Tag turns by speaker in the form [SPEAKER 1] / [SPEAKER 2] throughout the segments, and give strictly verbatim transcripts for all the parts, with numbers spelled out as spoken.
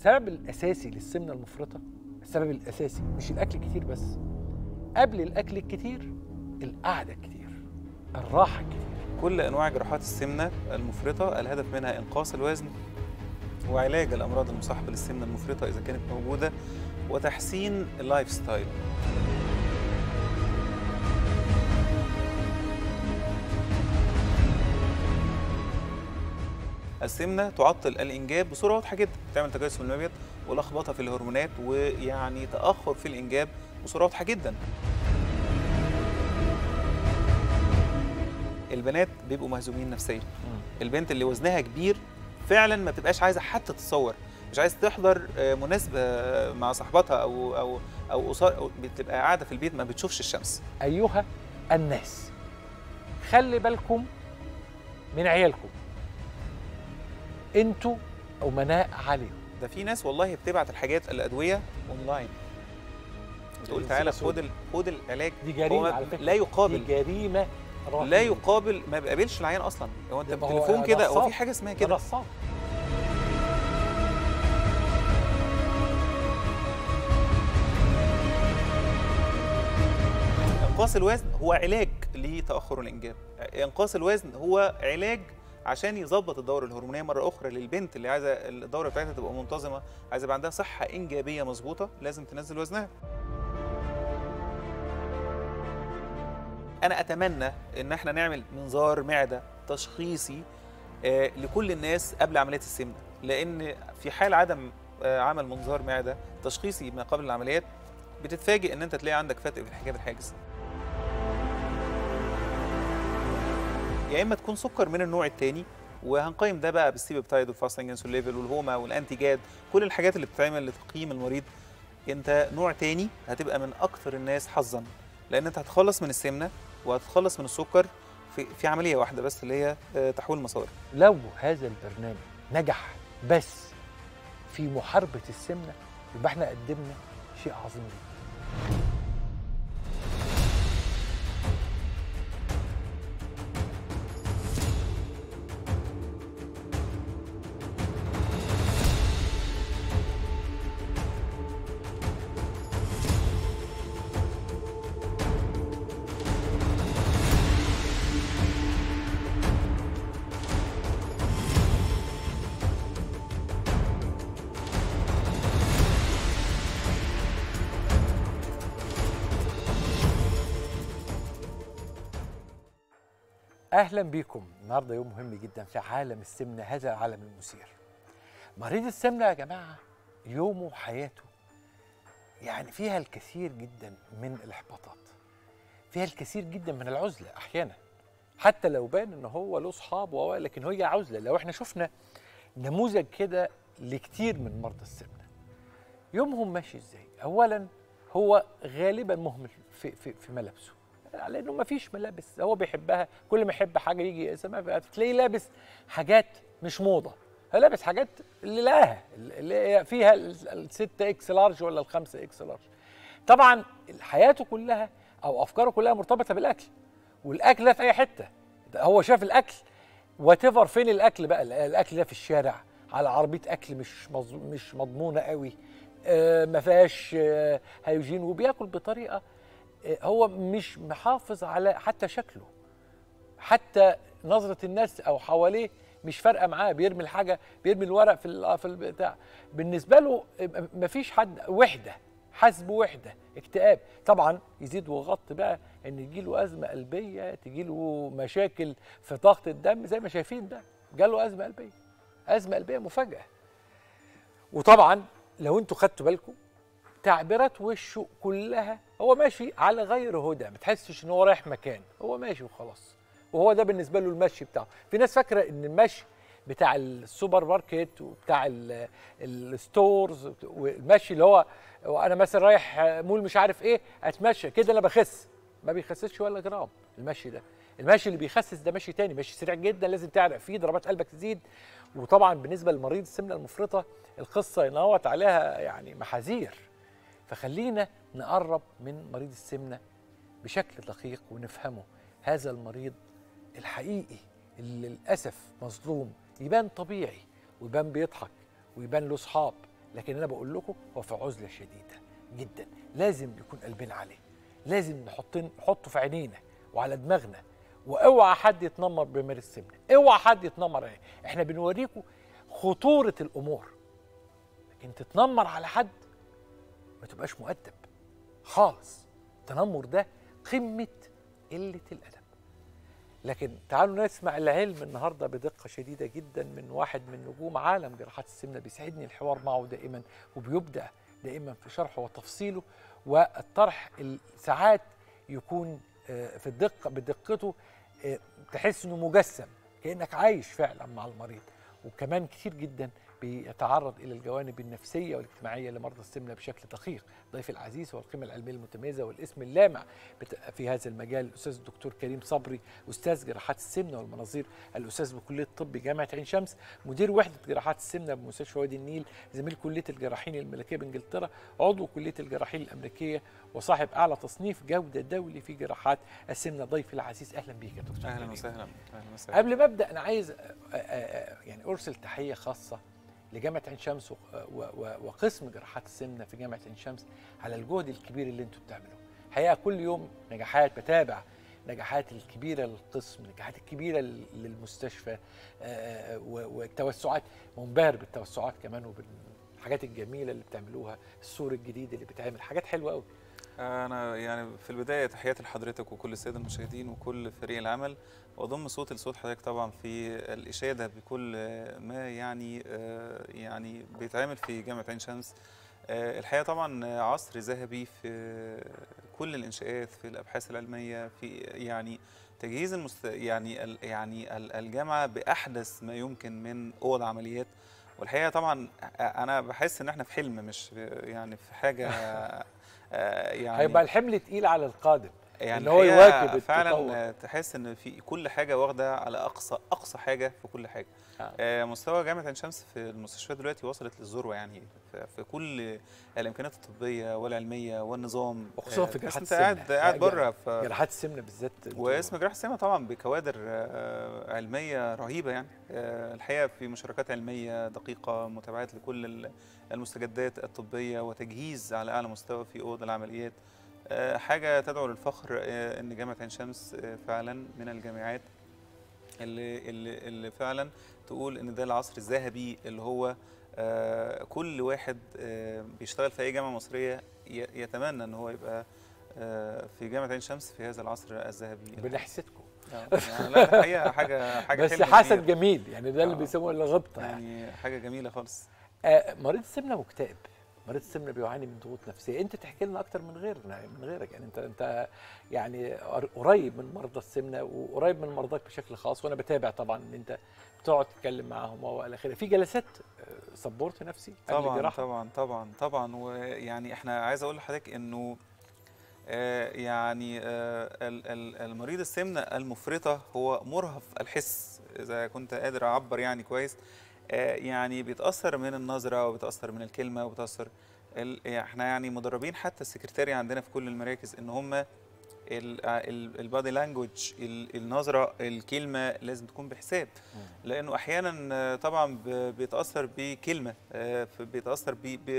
[SPEAKER 1] السبب الاساسي للسمنه المفرطه، السبب الاساسي مش الاكل الكتير بس، قبل الاكل الكتير القعده الكتير، الراحه الكتير.
[SPEAKER 2] كل انواع جراحات السمنه المفرطه الهدف منها انقاص الوزن وعلاج الامراض المصاحبه للسمنه المفرطه اذا كانت موجوده وتحسين اللايف ستايل. السمنه تعطل الانجاب بصوره واضحه جدا، بتعمل تجسس المبيض ولخبطه في الهرمونات ويعني تاخر في الانجاب بصوره واضحه جدا. البنات بيبقوا مهزومين نفسيا. البنت اللي وزنها كبير فعلا ما بتبقاش عايزه حتى تتصور، مش عايزه تحضر مناسبه مع صاحبتها او او او أسر، بتبقى قاعده في البيت ما بتشوفش الشمس.
[SPEAKER 1] ايها الناس، خلي بالكم من عيالكم، انتوا امناء عليهم.
[SPEAKER 2] ده في ناس والله بتبعت الحاجات الادويه اونلاين وتقول تعالى خد خد العلاج.
[SPEAKER 1] دي جريمه على فكره،
[SPEAKER 2] لا يقابل،
[SPEAKER 1] دي جريمه رهيبة.
[SPEAKER 2] لا يقابل، ما بيقابلش العيان اصلا. هو انت بالتليفون كده، هو في حاجه اسمها كده
[SPEAKER 1] نصاب.
[SPEAKER 2] انقاص الوزن هو علاج لتاخر الانجاب. انقاص الوزن هو علاج عشان يظبط الدوره الهرمونيه مره اخرى للبنت اللي عايزه الدوره بتاعتها تبقى منتظمه، عايزه يبقى عندها صحه انجابيه مظبوطه، لازم تنزل وزنها. انا اتمنى ان احنا نعمل منظار معده تشخيصي آه لكل الناس قبل عمليه السمنه، لان في حال عدم آه عمل منظار معده تشخيصي ما قبل العمليات بتتفاجئ ان انت تلاقي عندك فتق في الحجاب الحاجز. يا اما تكون سكر من النوع الثاني، وهنقيم ده بقى بالسيبيبتايد والفاستنج انسولين ليفل والهوما والانتي جاد، كل الحاجات اللي بتتعمل لتقييم المريض. انت نوع ثاني هتبقى من اكثر الناس حظا، لان انت هتخلص من السمنه وهتخلص من السكر في في عمليه واحده بس، اللي هي تحويل مسار.
[SPEAKER 1] لو هذا البرنامج نجح بس في محاربه السمنه يبقى احنا قدمنا شيء عظيم جدا. اهلا بيكم. النهارده يوم مهم جدا في عالم السمنه، هذا العالم المثير. مريض السمنه يا جماعه يومه وحياته يعني فيها الكثير جدا من الاحباطات، فيها الكثير جدا من العزله احيانا، حتى لو بان ان هو له اصحاب لكن هي عزله. لو احنا شفنا نموذج كده لكتير من مرضى السمنه يومهم ماشي ازاي. اولا هو غالبا مهمل في في في ملابسه، لانه ما فيش ملابس هو بيحبها، كل ما يحب حاجه يجي يقسمها تلاقيه لابس حاجات مش موضه، لابس حاجات اللي لقاها اللي فيها الستة اكس لارج ولا الخمسة اكس لارج. طبعا حياته كلها او افكاره كلها مرتبطه بالاكل، والاكل ده في اي حته. هو شاف الاكل وات ايفر، فين الاكل بقى؟ الاكل ده في الشارع على عربيه اكل مش مش مضمونه قوي، آه ما فيهاش آه هيوجين، وبياكل بطريقه هو مش محافظ على حتى شكله، حتى نظرة الناس أو حواليه مش فارقة معاه، بيرمي الحاجة، بيرمي الورق في في البتاع. بالنسبة له مفيش حد، وحدة، حاسس بوحدة، اكتئاب. طبعا يزيد ويغطي بقى إن يجيله أزمة قلبية، تجيله مشاكل في ضغط الدم زي ما شايفين ده، جاله أزمة قلبية، أزمة قلبية مفاجئة. وطبعا لو أنتوا خدتوا بالكم تعبيرات وشه كلها هو ماشي على غير هدى، ما تحسش ان هو رايح مكان، هو ماشي وخلاص، وهو ده بالنسبه له المشي بتاعه. في ناس فاكره ان المشي بتاع السوبر ماركت وبتاع الستورز والمشي اللي هو انا مثلا رايح مول مش عارف ايه اتمشى كده انا بخس، ما بيخسسش ولا جرام. المشي ده، المشي اللي بيخسس ده مشي تاني، مشي سريع جدا لازم تعرق فيه، ضربات قلبك تزيد. وطبعا بالنسبه لمريض السمنه المفرطه القصه نوت عليها يعني محاذير. فخلينا نقرب من مريض السمنة بشكل دقيق ونفهمه، هذا المريض الحقيقي اللي للأسف مظلوم، يبان طبيعي ويبان بيضحك ويبان له أصحاب، لكن انا بقول لكم هو في عزله شديده جدا، لازم يكون قلبنا عليه، لازم نحط نحطه في عينينا وعلى دماغنا. واوعى حد يتنمر بمير السمنه، اوعى حد يتنمر عليه. احنا بنوريكم خطوره الامور، لكن تتنمر على حد ما تبقاش مؤدب خالص. التنمر ده قمه قله الادب. لكن تعالوا نسمع العلم النهارده بدقه شديده جدا من واحد من نجوم عالم جراحات السمنه. بيسعدني الحوار معه دائما، وبيبدع دائما في شرحه وتفصيله، والطرح ساعات يكون في الدقه بدقته تحس انه مجسم، كانك عايش فعلا مع المريض. وكمان كتير جدا بيتعرض الى الجوانب النفسيه والاجتماعيه لمرضى السمنه بشكل دقيق. ضيف العزيز هو القيمه العلميه المتميزه والاسم اللامع في هذا المجال، الاستاذ الدكتور كريم صبري، استاذ جراحات السمنه والمناظير، الاستاذ بكليه الطب جامعه عين شمس، مدير وحده جراحات السمنه بمستشفى وادي النيل، زميل كليه الجراحين الملكيه بانجلترا، عضو كليه الجراحين الامريكيه، وصاحب اعلى تصنيف جوده دولي في جراحات السمنه. ضيفي العزيز اهلا بيك يا دكتور.
[SPEAKER 2] اهلا وسهلا. اهلا وسهلا.
[SPEAKER 1] قبل ما ابدا انا عايز يعني ارسل تحيه خاصه لجامعه عين شمس وقسم جراحات السمنه في جامعه عين شمس على الجهد الكبير اللي انتم بتعملوه. حقيقه كل يوم نجاحات، بتابع نجاحات الكبيره للقسم، نجاحات الكبيره للمستشفى، والتوسعات، منبهر بالتوسعات كمان وبالحاجات الجميله اللي بتعملوها، السور الجديد اللي بيتعمل، حاجات حلوه قوي.
[SPEAKER 2] أنا يعني في البداية تحياتي لحضرتك وكل السادة المشاهدين وكل فريق العمل، وأضم صوتي لصوت حضرتك طبعا في الإشادة بكل ما يعني يعني بيتعمل في جامعة عين شمس. الحقيقة طبعا عصر ذهبي في كل الإنشاءات، في الأبحاث العلمية، في يعني تجهيز المست يعني يعني الجامعة بأحدث ما يمكن من أوض عمليات. والحقيقة طبعا أنا بحس إن إحنا في حلم، مش يعني في حاجة يعني
[SPEAKER 1] هيبقى الحمل تقيل على القادم،
[SPEAKER 2] يعني
[SPEAKER 1] ان هو يواكب
[SPEAKER 2] فعلا. تحس ان في كل حاجه واخده على اقصى اقصى حاجه في كل حاجه. آه. آه مستوى جامعه عين شمس في المستشفيات دلوقتي وصلت للذروه، يعني في كل الامكانيات الطبيه والعلميه والنظام،
[SPEAKER 1] وخصوصا في جراحات السمنه.
[SPEAKER 2] قاعد قاعد بره
[SPEAKER 1] جراحات السمنه بالذات،
[SPEAKER 2] واسم جراحه السمنه طبعا بكوادر آه علميه رهيبه. يعني آه الحقيقه في مشاركات علميه دقيقه، متابعات لكل المستجدات الطبيه، وتجهيز على اعلى مستوى في اوض العمليات. حاجة تدعو للفخر إن جامعة عين شمس فعلا من الجامعات اللي, اللي, اللي فعلا تقول إن ده العصر الذهبي اللي هو كل واحد بيشتغل في أي جامعة مصرية يتمنى إن هو يبقى في جامعة عين شمس في هذا العصر الذهبي.
[SPEAKER 1] بنحسدكم.
[SPEAKER 2] يعني لا الحقيقة حاجة حاجة
[SPEAKER 1] بس حسد جميل، يعني ده اللي بيسموه الغبطة،
[SPEAKER 2] يعني, يعني حاجة جميلة خالص.
[SPEAKER 1] آه مريض السمنة مكتئب، مريض السمنه بيعاني من ضغوط نفسيه، انت تحكي لنا اكتر من غيرنا من غيرك، يعني انت انت يعني قريب من مرضى السمنه وقريب من مرضاك بشكل خاص، وانا بتابع طبعا ان انت بتقعد تتكلم معاهم والى اخره. في جلسات سبورت نفسي
[SPEAKER 2] طبعا طبعا طبعا طبعا. ويعني احنا عايز اقول لحضرتك انه آه يعني آه المريض السمنه المفرطه هو مرهف الحس، اذا كنت قادر اعبر يعني كويس. يعني بيتأثر من النظرة وبيتأثر من الكلمة وبيتأثر احنا يعني مدربين حتى السكرتاري عندنا في كل المراكز ان هم البادي لانجوج، النظرة، الكلمة لازم تكون بحساب، لانه احيانا طبعا بيتأثر بكلمة، بيتأثر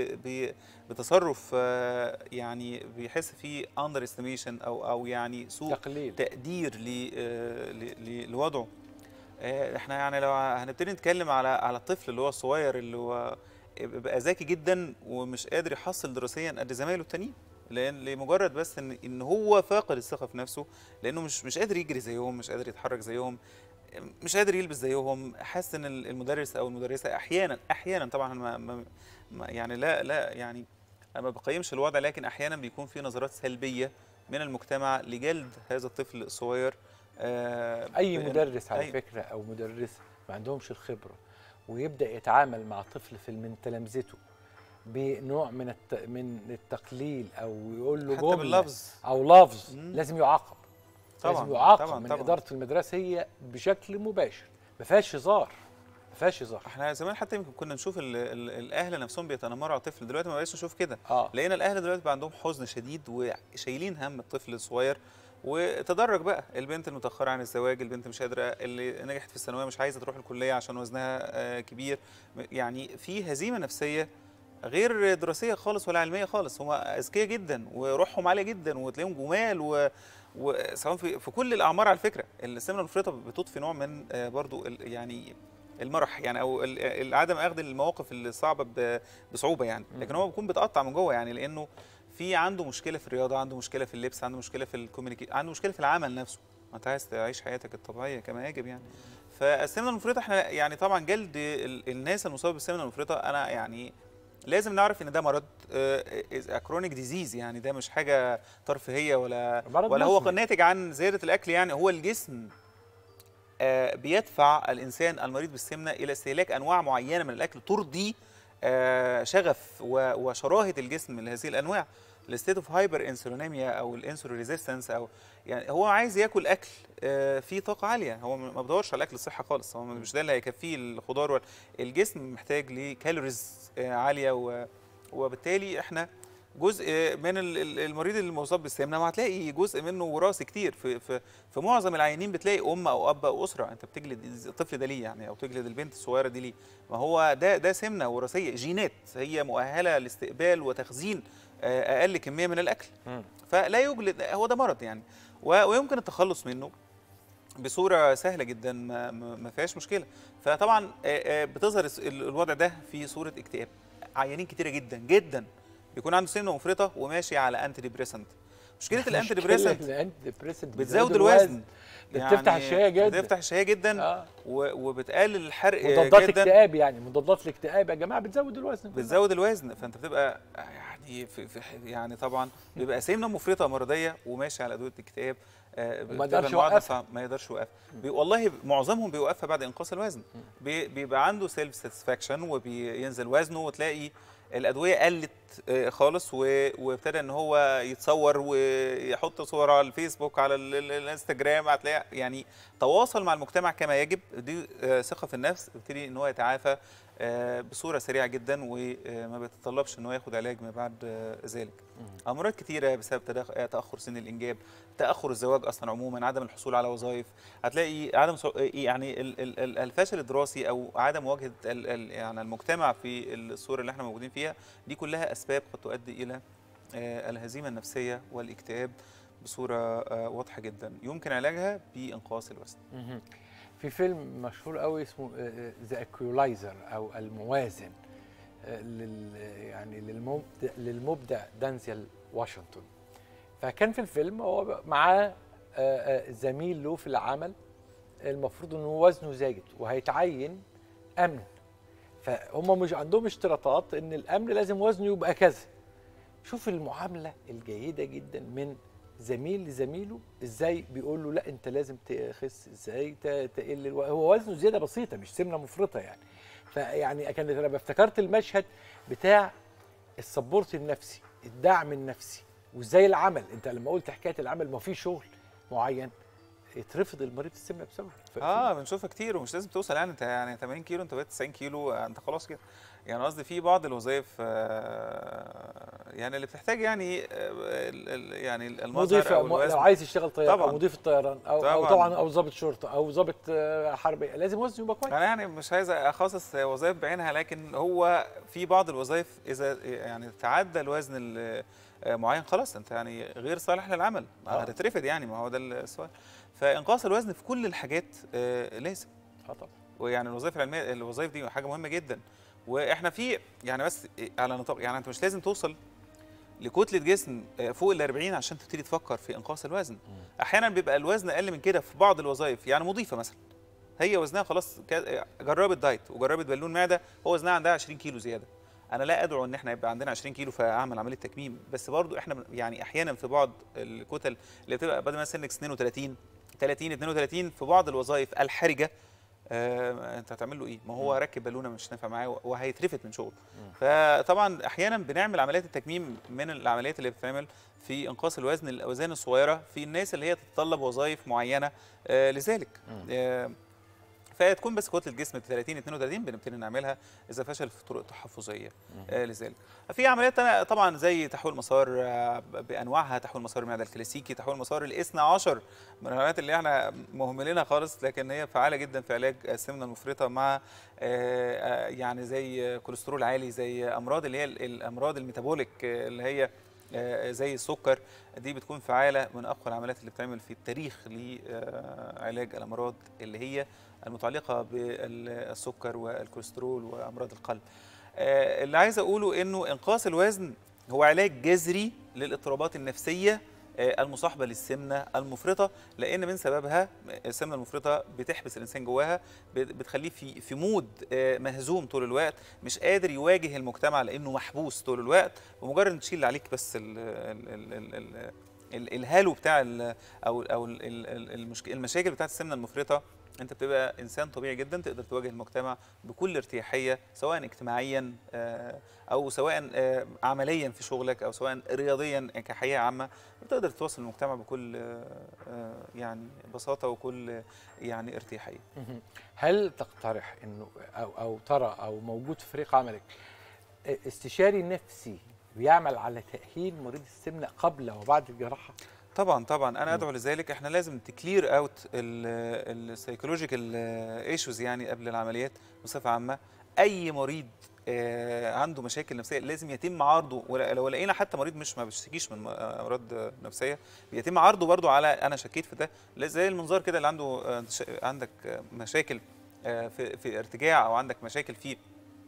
[SPEAKER 2] بتصرف يعني بيحس فيه اندر استيميشن او او يعني سوء
[SPEAKER 1] تقليل
[SPEAKER 2] تقدير لوضعه. احنا يعني لو هنبتدي نتكلم على على الطفل اللي هو الصغير اللي هو بقى ذكي جدا ومش قادر يحصل دراسيا قد زمايله التانيين، لان لمجرد بس ان ان هو فاقد الثقه في نفسه، لانه مش مش قادر يجري زيهم، مش قادر يتحرك زيهم، مش قادر يلبس زيهم. حاسس ان المدرس او المدرسه احيانا احيانا طبعا ما ما يعني لا لا يعني انا ما بقيمش الوضع، لكن احيانا بيكون في نظرات سلبيه من المجتمع لجلد هذا الطفل الصغير.
[SPEAKER 1] آه اي مدرس على أي فكره او مدرسه ما عندهمش الخبره ويبدا يتعامل مع طفل في من تلامذته بنوع من الت... من التقليل او يقول له جمله
[SPEAKER 2] باللفظ
[SPEAKER 1] او لفظ، مم. لازم يعاقب
[SPEAKER 2] طبعا،
[SPEAKER 1] لازم يعاقب
[SPEAKER 2] طبعا
[SPEAKER 1] من
[SPEAKER 2] طبعا.
[SPEAKER 1] اداره المدرسه هي بشكل مباشر، ما فيهاش هزار، ما فيهاش هزار.
[SPEAKER 2] احنا زمان حتى يمكن كنا نشوف ال ال الاهل نفسهم بيتنمروا على الطفل، دلوقتي ما بقيناش نشوف كده.
[SPEAKER 1] آه.
[SPEAKER 2] لقينا الاهل دلوقتي بقى عندهم حزن شديد وشايلين هم الطفل الصغير. وتدرج بقى البنت المتاخره عن الزواج، البنت مش قادره، اللي نجحت في الثانويه مش عايزه تروح الكليه عشان وزنها كبير، يعني في هزيمه نفسيه غير دراسيه خالص ولا علميه خالص، هم اذكياء جدا وروحهم عاليه جدا وتلاقيهم جمال، و وسواء في, في كل الاعمار على فكره. السمنه المفرطه بتضفي نوع من برضو يعني المرح يعني، او عدم اخذ المواقف الصعبه بصعوبه يعني، لكن هو بيكون بيتقطع من جوه يعني، لانه في عنده مشكله في الرياضه، عنده مشكله في اللبس، عنده مشكله في الكوميونيكيشن، عنده مشكله في العمل نفسه. ما انت عايز تعيش حياتك الطبيعيه كما يجب يعني. فالسمنه المفرطه احنا يعني طبعا جلد الناس المصابه بالسمنه المفرطه، انا يعني لازم نعرف ان ده مرض كرونيك ديزيز يعني، ده مش حاجه ترفيهيه ولا ولا هو ناتج عن زياده الاكل يعني. هو الجسم بيدفع الانسان المريض بالسمنه الى استهلاك انواع معينه من الاكل ترضي شغف وشراهه الجسم لهذه الانواع. الستيت اوف هايبر انسولينيميا او الانسولين ريزيستنس، او يعني هو عايز ياكل اكل فيه طاقه عاليه، هو ما بيدورش على الاكل الصحه خالص، هو مش ده اللي هيكفيه الخضار. الجسم محتاج لكالوريز عاليه، وبالتالي احنا جزء من المريض المصاب بالسمنه ما هتلاقي جزء منه وراثي كتير. في في في معظم العيانين بتلاقي ام او اب او اسره، انت بتجلد الطفل ده ليه يعني، او تجلد البنت الصغيره دي ليه؟ ما هو ده ده سمنه وراثيه، جينات هي مؤهله لاستقبال وتخزين اقل كميه من الاكل، فلا يوجد، هو ده مرض يعني، ويمكن التخلص منه بصوره سهله جدا، ما, ما فيهاش مشكله. فطبعا بتظهر الوضع ده في صوره اكتئاب. عيانين كتيره جدا جدا بيكون عنده سمنه مفرطه وماشي على انتي ديبريسنت. مشكله الانتي ديبريسنت بتزود الوزن،
[SPEAKER 1] بتفتح يعني الشهيه جدا،
[SPEAKER 2] بتفتح الشهيه جدا آه. وبتقلل الحرق
[SPEAKER 1] مضادات
[SPEAKER 2] جدا.
[SPEAKER 1] اكتئاب يعني، مضادات الاكتئاب يا جماعه بتزود الوزن،
[SPEAKER 2] بتزود الوزن، فانت بتبقى يعني في في يعني طبعا بيبقى سمنه مفرطه مرضيه وماشي على ادويه الاكتئاب،
[SPEAKER 1] آه ما يقدرش يوقفها،
[SPEAKER 2] ما يقدرش يوقفها. والله معظمهم بيوقفها بعد انقاص الوزن، بيبقى عنده سيلف ساتسفاكشن وبينزل وزنه، وتلاقي الادويه قلت خالص، وابتدى ان هو يتصور ويحط صور على الفيسبوك على الانستجرام، هتلاقي يعني تواصل مع المجتمع كما يجب. دي ثقه في النفس، يبتدي ان هو يتعافى بصوره سريعه جدا، وما بيتطلبش ان هو ياخد علاج ما بعد ذلك. امراض كتيره بسبب تاخر سن الانجاب، تاخر الزواج اصلا عموما، عدم الحصول على وظائف، هتلاقي عدم يعني الفشل الدراسي او عدم مواجهه يعني المجتمع في الصوره اللي احنا موجودين فيها، دي كلها اسباب قد تؤدي الى الهزيمه النفسيه والاكتئاب بصوره واضحه جدا، يمكن علاجها بانقاص الوزن.
[SPEAKER 1] في فيلم مشهور قوي اسمه ذا ايكولايزر او الموازن، لل يعني للمبدع للمبدع دانزيل واشنطن. فكان في الفيلم هو معاه زميل له في العمل، المفروض انه وزنه زايد وهيتعين امن، فهم مش عندهم اشتراطات ان الامن لازم وزنه يبقى كذا. شوف المعامله الجيده جدا من زميل لزميله، ازاي بيقول له لا انت لازم تخس، ازاي تقل الو... هو وزنه زياده بسيطه مش سمنه مفرطه يعني. فيعني كانت انا افتكرت المشهد بتاع السبورت النفسي، الدعم النفسي، وازاي العمل. انت لما قلت حكايه العمل، ما في شغل معين يترفض المريض السمنه بسببه.
[SPEAKER 2] اه بنشوفها كتير، ومش لازم توصل يعني انت يعني ثمانين كيلو انت بقيت تسعين كيلو انت خلاص كده يعني. قصدي في بعض الوظائف آه يعني اللي بتحتاج يعني آه يعني المظهر
[SPEAKER 1] او الوزن، لو عايز يشتغل طيار او مضيف الطيران او طبعا او طبعا او ضابط شرطه او ضابط آه حربي، لازم وزنه يبقى كويس.
[SPEAKER 2] انا يعني مش عايز اخصص وظائف بعينها، لكن هو في بعض الوظائف اذا يعني تعدى الوزن معين خلاص انت يعني غير صالح للعمل، آه. هتترفد يعني، ما هو ده السؤال. فانقاص الوزن في كل الحاجات آه لازم.
[SPEAKER 1] اه طبعا.
[SPEAKER 2] ويعني الوظائف العلميه، الوظائف دي حاجه مهمه جدا، واحنا في يعني بس على نطاق يعني انت مش لازم توصل لكتله جسم فوق ال أربعين عشان تبتدي تفكر في انقاص الوزن. م. احيانا بيبقى الوزن اقل من كده في بعض الوظائف، يعني مضيفه مثلا هي وزنها خلاص جربت دايت وجربت بالون معده، هو وزنها عندها عشرين كيلو زياده. انا لا ادعو ان احنا يبقى عندنا عشرين كيلو فاعمل عمليه تكميم، بس برضو احنا يعني احيانا في بعض الكتل اللي بتبقى بدل ما سنك اثنين وثلاثين ثلاثين اثنين وثلاثين في بعض الوظائف الحرجه، آه انت هتعمل له ايه؟ ما هو راكب بالونه مش نافع معاه وهيترفد من شغله. فطبعا احيانا بنعمل عمليات التكميم من العمليات اللي بتتعمل في انقاص الوزن، الاوزان الصغيره في الناس اللي هي تتطلب وظائف معينه آه لذلك. آه فتكون بس كتله الجسم ثلاثين اتنين وتلاتين بنبتدي نعملها اذا فشل في طرق تحفظيه. آه لذلك في عمليات تانية طبعا زي تحويل مسار آه بانواعها، تحويل مسار المعده الكلاسيكي، تحويل مسار الاثنى عشر من العمليات اللي احنا مهملينها خالص لكن هي فعاله جدا في علاج السمنه المفرطه مع آه يعني زي كوليسترول عالي، زي امراض اللي هي الامراض الميتابوليك اللي هي زي السكر. دي بتكون فعاله من اقوى العمليات اللي بتعمل في التاريخ لعلاج الامراض اللي هي المتعلقه بالسكر والكوليسترول وامراض القلب. اللي عايز اقوله انه انقاص الوزن هو علاج جذري للاضطرابات النفسيه المصاحبه للسمنه المفرطه، لان من سببها السمنه المفرطه بتحبس الانسان جواها، بتخليه في في مود مهزوم طول الوقت، مش قادر يواجه المجتمع لانه محبوس طول الوقت. ومجرد ان تشيل عليك بس ال ال ال ال ال الهالو بتاع ال او او المشاكل بتاعت السمنه المفرطه، انت بتبقى انسان طبيعي جدا تقدر تواجه المجتمع بكل ارتياحيه، سواء اجتماعيا او سواء عمليا في شغلك او سواء رياضيا كحياه عامه، بتقدر تواصل المجتمع بكل يعني بساطه وكل يعني ارتياحيه.
[SPEAKER 1] هل تقترح انه او او ترى او موجود في فريق عملك استشاري نفسي بيعمل على تاهيل مريض السمنه قبل وبعد الجراحه؟
[SPEAKER 2] طبعا طبعا انا ادعو لذلك. احنا لازم تكلير اوت السايكولوجيكال ايشوز يعني قبل العمليات بصفه عامه. اي مريض عنده مشاكل نفسيه لازم يتم عرضه، ولو لقينا حتى مريض مش ما بيشتكيش من امراض نفسيه بيتم عرضه برضه على انا شكيت في ده، زي المنظار كده اللي عنده عندك مشاكل في في ارتجاع او عندك مشاكل في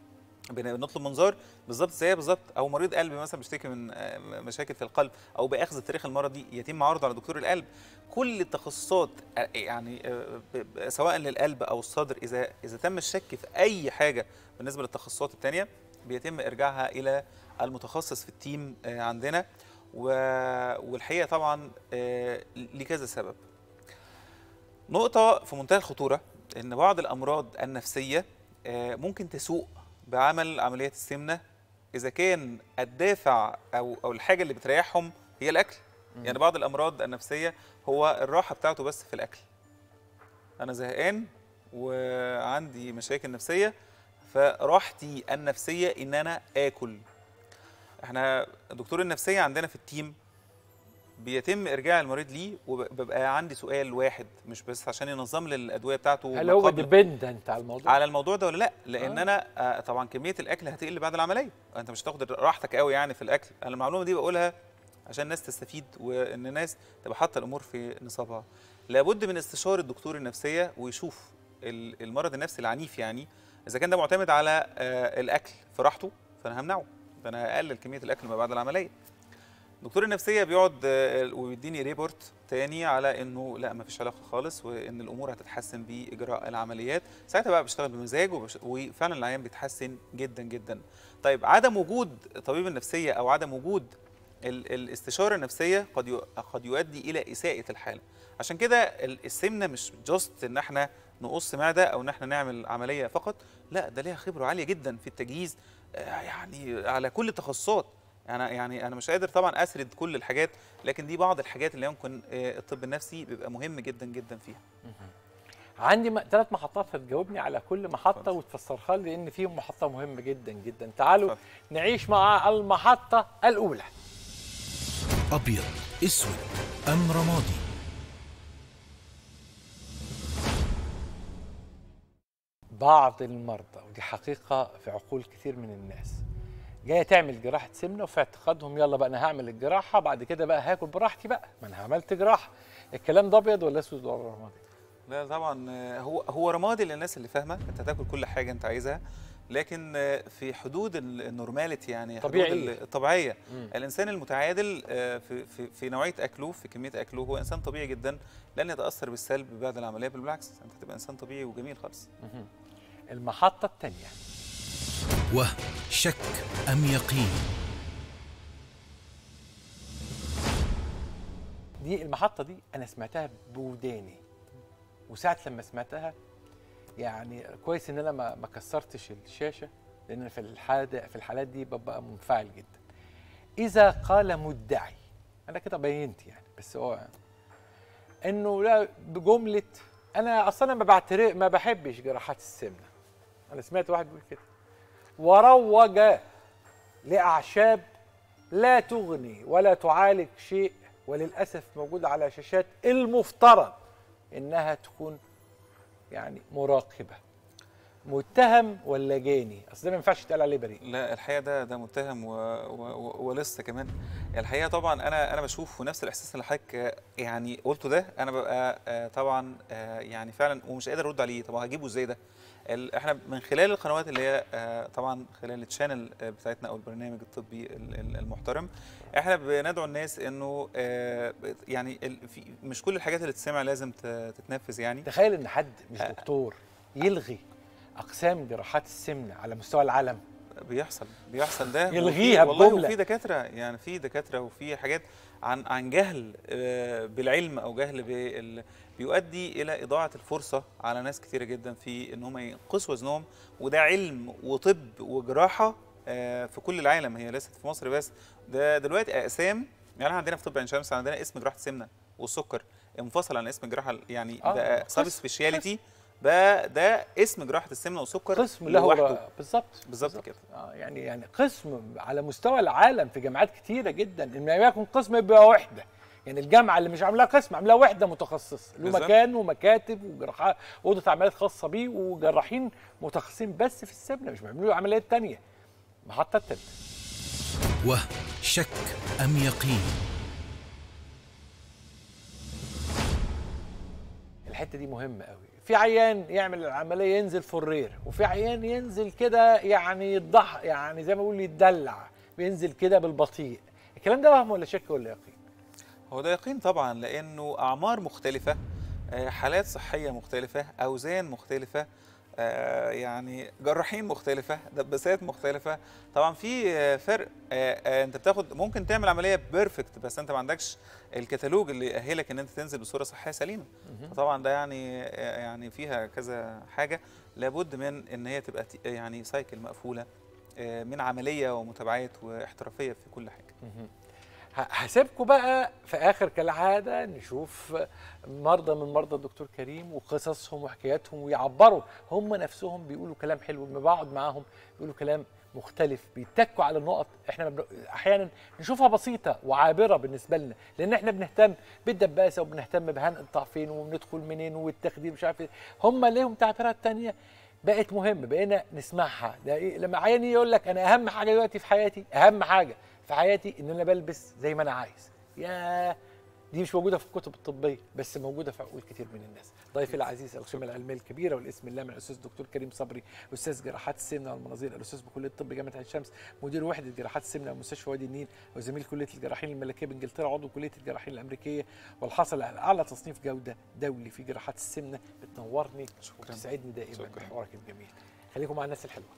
[SPEAKER 2] بنطلب منظار بالظبط زيها بالظبط، او مريض قلب مثلا بيشتكي من مشاكل في القلب او باخذ التاريخ المرضي يتم عرضه على دكتور القلب. كل التخصصات يعني سواء للقلب او الصدر اذا اذا تم الشك في اي حاجه بالنسبه للتخصصات الثانيه بيتم ارجاعها الى المتخصص في التيم عندنا. والحقيقه طبعا لكذا سبب. نقطه في منتهى الخطوره ان بعض الامراض النفسيه ممكن تسوء بعمل عمليات السمنه اذا كان الدافع او او الحاجه اللي بتريحهم هي الاكل. مم. يعني بعض الامراض النفسيه هو الراحه بتاعته بس في الاكل. انا زهقان وعندي مشاكل نفسيه فراحتي النفسيه ان انا اكل. احنا دكتور النفسيه عندنا في التيم بيتم ارجاع المريض ليه وببقى عندي سؤال واحد مش بس عشان ينظم لي الادويه بتاعته.
[SPEAKER 1] هل هو ديبندنت على الموضوع
[SPEAKER 2] على الموضوع ده ولا لا؟ لان آه. انا آه طبعا كميه الاكل هتقل بعد العمليه، انت مش هتاخد راحتك قوي يعني في الاكل. انا المعلومه دي بقولها عشان الناس تستفيد وان الناس تبقى حاطه الامور في نصابها. لابد من استشاره الدكتور النفسيه ويشوف المرض النفسي العنيف يعني اذا كان ده معتمد على آه الاكل في راحته فانا همنعه، فانا هقلل كميه الاكل ما بعد العمليه. دكتور النفسيه بيقعد ويديني ريبورت تاني على انه لا ما فيش علاقه خالص وان الامور هتتحسن باجراء العمليات، ساعتها بقى بشتغل بمزاج وبش... وفعلا العيان بيتحسن جدا جدا. طيب عدم وجود طبيب النفسيه او عدم وجود ال... الاستشاره النفسيه قد ي... قد يؤدي الى اساءه الحاله. عشان كده السمنه مش جاست ان احنا نقص معده او ان احنا نعمل عمليه فقط، لا ده ليها خبره عاليه جدا في التجهيز يعني على كل التخصصات. أنا يعني أنا مش قادر طبعًا أسرد كل الحاجات، لكن دي بعض الحاجات اللي يمكن الطب النفسي بيبقى مهم جدًا جدًا فيها.
[SPEAKER 1] عندي ثلاث محطات هتجاوبني على كل محطة وتفسرها لي لأن فيهم محطة مهمة جدًا جدًا. تعالوا فضل. نعيش مع المحطة الأولى.
[SPEAKER 3] أبيض، أسود أم رمادي؟
[SPEAKER 1] بعض المرضى ودي حقيقة في عقول كثير من الناس جايه تعمل جراحه سمنه وفي اعتقادهم يلا بقى انا هعمل الجراحه بعد كده بقى هاكل براحتي بقى ما انا عملت جراحه. الكلام ده ابيض ولا اسود ولا رمادي؟
[SPEAKER 2] لا طبعا هو هو رمادي للناس اللي فاهمه انت هتاكل كل حاجه انت عايزها، لكن في حدود النورماليتي يعني
[SPEAKER 1] طبيعية.
[SPEAKER 2] حدود الطبيعيه. مم. الانسان المتعادل في في في نوعيه اكله في كميه اكله هو انسان طبيعي جدا لن يتاثر بالسلب بعد العمليه، بالعكس انت هتبقى انسان طبيعي وجميل خالص.
[SPEAKER 1] مم. المحطه الثانيه
[SPEAKER 3] وهم، شك أم يقين؟
[SPEAKER 1] دي المحطة دي أنا سمعتها بوداني وساعة لما سمعتها يعني كويس إن أنا ما ما كسرتش الشاشة لأن في الحالة في الحالات دي ببقى منفعل جدا. إذا قال مدعي أنا كده بينت يعني بس هو إنه لا بجملة انا اصلا ما بعترف ما بحبش جراحات السمنه. انا سمعت واحد بيقول كده وروج لاعشاب لا تغني ولا تعالج شيء، وللاسف موجوده على شاشات المفترض انها تكون يعني مراقبه. متهم ولا جاني؟ اصل ده ما ينفعش يتقال عليه بريء.
[SPEAKER 2] لا الحقيقه ده ده متهم و... و... ولسه كمان. الحقيقه طبعا انا انا بشوف ونفس الاحساس اللي حضرتك يعني قلته ده، انا ببقى طبعا يعني فعلا ومش قادر ارد عليه. طب هجيبه ازاي ده؟ احنا من خلال القنوات اللي هي طبعا خلال التشانل بتاعتنا او البرنامج الطبي المحترم، احنا بندعو الناس انه يعني في مش كل الحاجات اللي تسمع لازم تتنفذ. يعني
[SPEAKER 1] تخيل ان حد مش دكتور يلغي اقسام جراحات السمنه على مستوى العالم.
[SPEAKER 2] بيحصل بيحصل ده
[SPEAKER 1] يلغيها بجمله.
[SPEAKER 2] والله وفي دكاتره يعني في دكاتره وفي حاجات عن عن جهل بالعلم او جهل بال بيؤدي الى اضاعه الفرصه على ناس كثيره جدا في ان هم ينقصوا وزنهم، وده علم وطب وجراحه في كل العالم، هي ليست في مصر بس. ده دلوقتي اقسام، يعني عندنا في طب عين شمس عندنا اسم جراحه السمنه والسكر منفصل عن اسم الجراحه، يعني
[SPEAKER 1] آه
[SPEAKER 2] بقى سب سبيشاليتي بقى، ده اسم جراحه السمنه والسكر
[SPEAKER 1] قسم له بالظبط
[SPEAKER 2] بالظبط كده.
[SPEAKER 1] اه يعني يعني قسم على مستوى العالم في جامعات كتيره جدا، ان ما يكون قسم يبقى وحده. يعني الجامعه اللي مش عاملاها قسم عاملاها وحده متخصصه له مكان ومكاتب وجراحات اوضه عمليات خاصه بيه وجراحين متخصصين بس في السمنه، مش بيعملوا عمليات ثانيه. محطه ثالثه.
[SPEAKER 3] وهم شك ام يقين؟
[SPEAKER 1] الحته دي مهمه قوي. في عيان يعمل العمليه ينزل فرير، وفي عيان ينزل كده يعني يضح يعني زي ما بيقول يتدلع، بينزل كده بالبطيء. الكلام ده وهم ولا شك ولا يقين؟
[SPEAKER 2] هو ده يقين طبعا، لانه اعمار مختلفه، حالات صحيه مختلفه، اوزان مختلفه، يعني جراحين مختلفه، دباسات مختلفه. طبعا في فرق. انت بتاخد ممكن تعمل عمليه بيرفكت بس انت ما عندكش الكتالوج اللي يأهلك ان انت تنزل بصوره صحيه سليمه. طبعا ده يعني يعني فيها كذا حاجه لابد من ان هي تبقى يعني سايكل مقفوله من عمليه ومتابعات واحترافيه في كل حاجه.
[SPEAKER 1] هسيبكم بقى في اخر كالعاده نشوف مرضى من مرضى الدكتور كريم وقصصهم وحكاياتهم، ويعبروا هم نفسهم بيقولوا كلام حلو. لما بقعد معاهم بيقولوا كلام مختلف، بيتكوا على النقط احنا احيانا نشوفها بسيطه وعابره بالنسبه لنا، لان احنا بنهتم بالدباسه وبنهتم بهنقطع فين وبندخل منين والتخدير مش عارف ايه. هم ليهم تعبيرات ثانيه بقت مهمه، بقينا نسمعها. ده إيه؟ لما عياني يقول لك انا اهم حاجه دلوقتي في حياتي، اهم حاجه في حياتي ان انا بلبس زي ما انا عايز. يا دي مش موجوده في الكتب الطبيه بس موجوده في عقول كتير من الناس. ضيفي العزيز القيمه العلميه الكبيره والاسم اللامع الاستاذ الدكتور كريم صبري، استاذ جراحات السمنه والمناظير، الاستاذ بكليه الطب جامعه عين شمس، مدير وحده جراحات السمنه ومستشفى وادي النيل، وزميل كليه الجراحين الملكيه بانجلترا، عضو كليه الجراحين الامريكيه، والحاصل على اعلى تصنيف جوده دولي في جراحات السمنه. بتنورني وتسعدني دائما بحوارك الجميل. خليكم مع الناس الحلوه.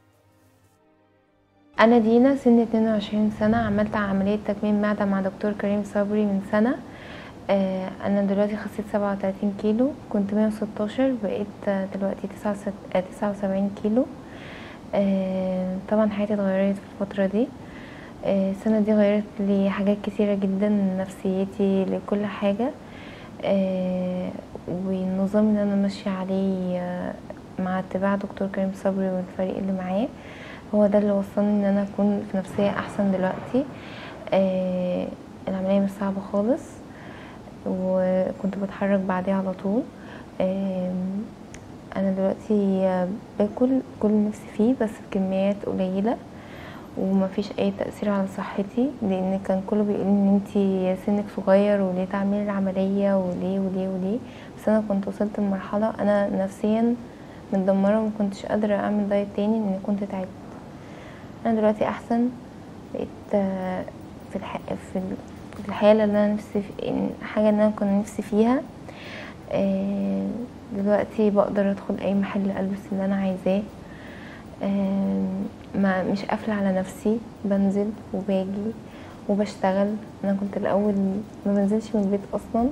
[SPEAKER 4] أنا دينا سن اتنين وعشرين سنة، عملت عملية تكميم معدة مع دكتور كريم صبري من سنة. آه أنا دلوقتي خسيت سبعة وتلاتين كيلو، كنت مية وستاشر بقيت دلوقتي تسعة وسبعين كيلو. آه طبعا حياتي اتغيرت في الفترة دي. آه السنة دي غيرت لي حاجات كتيرة جدا، نفسيتي لكل حاجة. آه والنظام اللي أنا ماشية عليه آه مع اتباع دكتور كريم صبري والفريق اللي معاه هو ده اللي وصلني ان انا اكون في نفسيه احسن دلوقتي. آه العمليه مش صعبه خالص وكنت بتحرك بعديها على طول. آه انا دلوقتي باكل كل نفسي فيه بس بكميات قليله ومفيش اي تاثير على صحتي، لان كان كله بيقول ان انتي سنك صغير وليه تعملي العمليه وليه وليه وليه، بس انا كنت وصلت لمرحله انا نفسيا متدمره ومكنتش قادره اعمل دايت تاني لان كنت تعبت. انا دلوقتي احسن، بقيت في الح... في الحاله اللي انا نفسي في حاجه اللي انا كنت نفسي فيها. دلوقتي بقدر ادخل اي محل البس اللي انا عايزاه، ما مش قافله على نفسي، بنزل وباجي وبشتغل. انا كنت الاول ما بنزلش من البيت اصلا.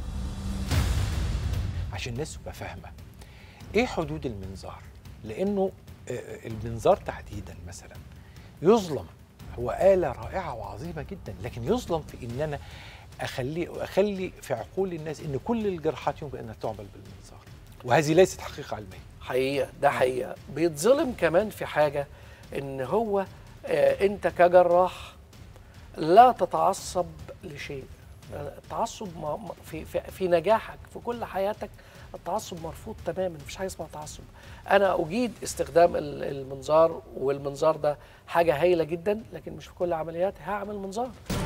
[SPEAKER 1] عشان الناس تبقى فاهمه ايه حدود المنظار، لانه المنظار تحديدا مثلا يظلم. هو آلة رائعة وعظيمة جدا، لكن يظلم في ان انا اخلي اخلي في عقول الناس ان كل الجراحات يمكن انها تعمل بالمنظار، وهذه ليست حقيقه علميه.
[SPEAKER 5] حقيقه ده حقيقه. بيتظلم كمان في حاجه، ان هو آه انت كجراح لا تتعصب لشيء. التعصب في, في في نجاحك في كل حياتك التعصب مرفوض تماما، مفيش حاجه اسمها تعصب. انا اجيد استخدام المنظار، والمنظار ده حاجه هايله جدا، لكن مش في كل العمليات هعمل منظار.